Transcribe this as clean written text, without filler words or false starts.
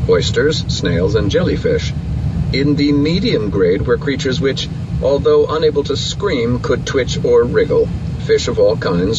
oysters, snails, and jellyfish. In the medium grade were creatures which, although unable to scream, could twitch or wriggle. Fish of all kinds,